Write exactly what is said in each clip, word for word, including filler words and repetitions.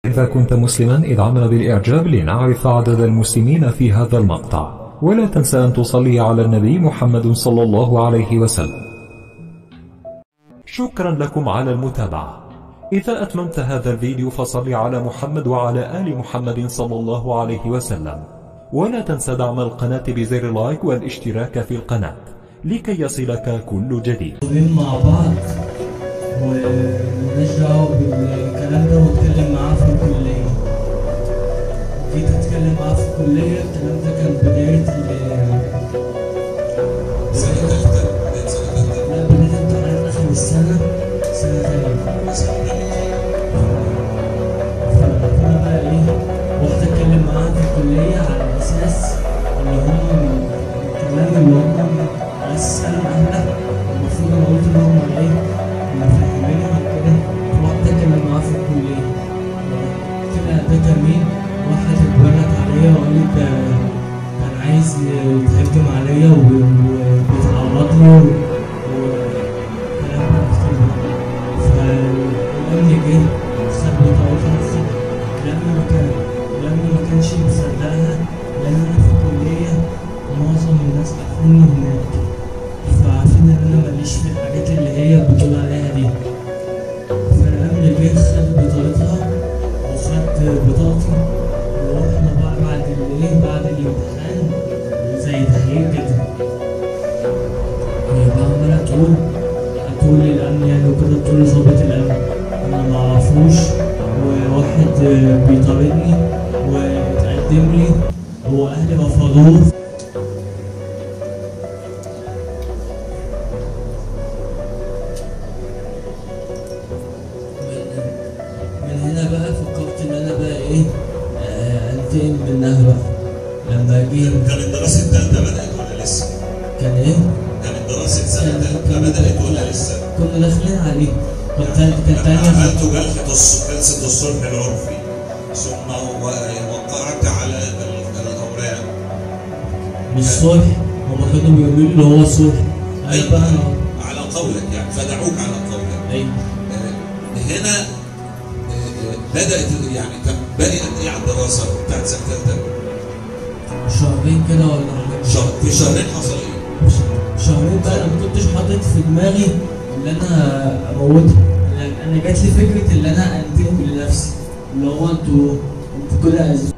إذا كنت مسلما ادعمنا بالإعجاب لنعرف عدد المسلمين في هذا المقطع، ولا تنسى أن تصلي على النبي محمد صلى الله عليه وسلم. شكرا لكم على المتابعة. إذا أتممت هذا الفيديو فصل على محمد وعلى آل محمد صلى الله عليه وسلم، ولا تنسى دعم القناة بزر لايك والاشتراك في القناة لكي يصلك كل جديد. مع بعض ومالناش دعوة بالكلام ده، واتكلم معاه في الكلية. جيت اتكلم معاه في الكلية، الكلام ده كان بداية سنة تالتة. لا، بداية امتحانات آخر السنة، سنة تانية. فأنا بقى إيه، رحت أتكلم معاه في الكلية على أساس إن هم الكلام اللي هم أسألوا أهله المفروض أنا قلت لهم إيه مفهمينهم كده. رحت أتكلم معاه في الكلية، طلع ده كان مين؟ واحد اتبرك عليا وقال لي ده كان عايز يتهجم عليا وبيتعرض له وكلام كتير. فالأمن جه خد بطاقتها، لما كان لما ما كانش مصدقها، لأن أنا في الكلية معظم الناس عارفيني هناك، فعارفين إن أنا ماليش في الحاجات اللي هي بتقول عليها دي. فالأمن جه خد بطاقتها وخد بطاقتي، ورحنا بقى بعد الإيه بعد الامتحان زي تحقيق كده. هي بقى عمالة تقول تقول للأمن يعني وكده، تقول لظابط الأمن أنا معرفوش، وواحد بيطاردني واتقدم لي وأهلي رفضوه. من هنا بقى فكرت إن أنا بقى إيه أنتقم منها بقى. لما جه كان الدراسة التالتة بدأت ولا لسه؟ كان إيه؟ كان الدراسة سنة تالتة بدأت ولا لسه؟ كنا داخلين عليه. كانت كانت تانية. عملت جلسة جلسة الصلح العرفي ثم وقعت على الأوراق. مش صلح، هما كانوا بيقولوا لي اللي هو صلح. أيوة بقى على قولك يعني، فدعوك على قولك. أيوة. هنا بدأت يعني كان باقي قد إيه على الدراسة بتاعت سنة تالتة؟ شهرين كده ولا حاجة. شهر في شهرين حصل إيه؟ شهرين بقى أنا ما كنتش حاطط في دماغي إن أنا أموتها. أنا جات لي فكرة إن أنا أنتقم لنفسي، اللي هو أنتوا أنتوا كده أذيتوا.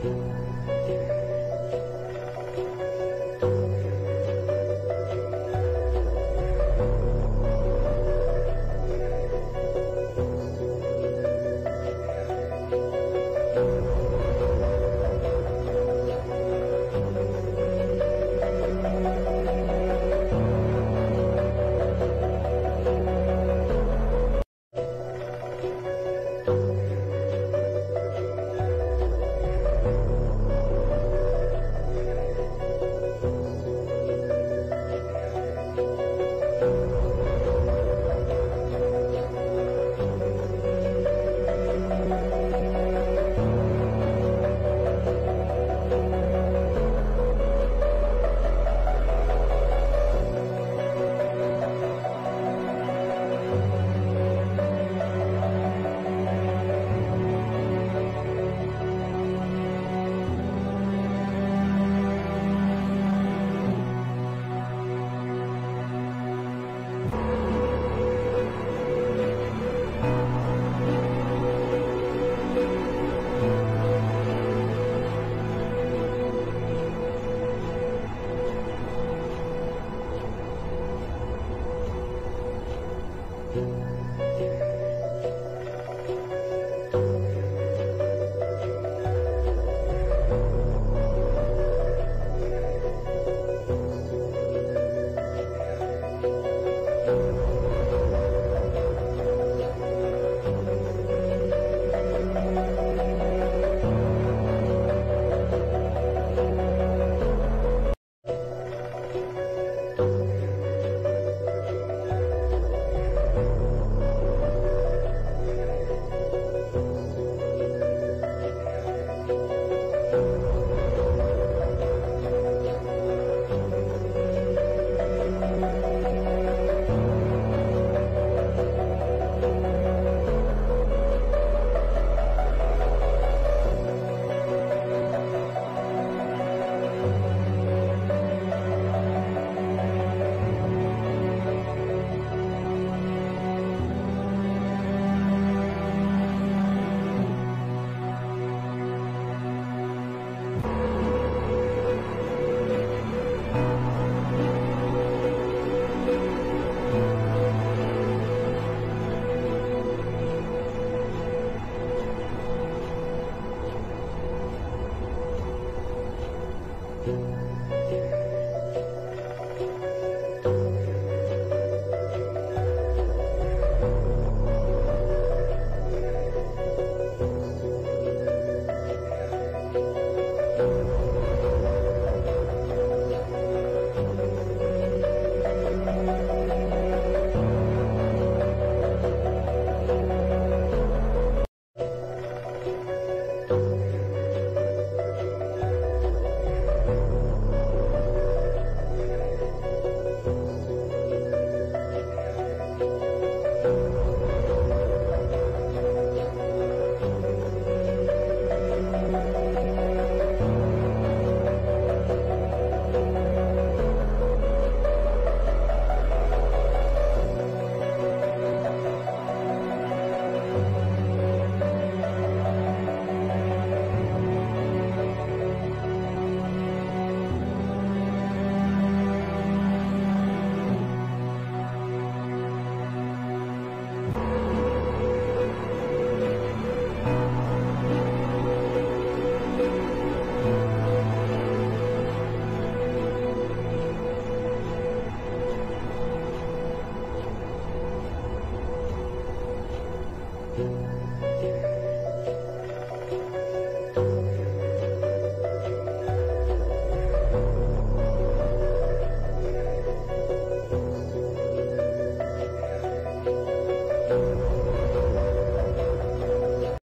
Thank you.